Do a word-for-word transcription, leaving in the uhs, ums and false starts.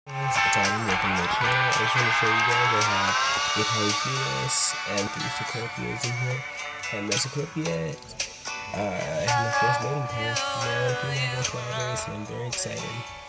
It's Adam, welcome to my channel. I just want to show you guys I have a Polyphemus and three Cecropias in here. And the Cecropia, uh, I have my first mating pair. Now I'm feeling more flowers and I'm very excited.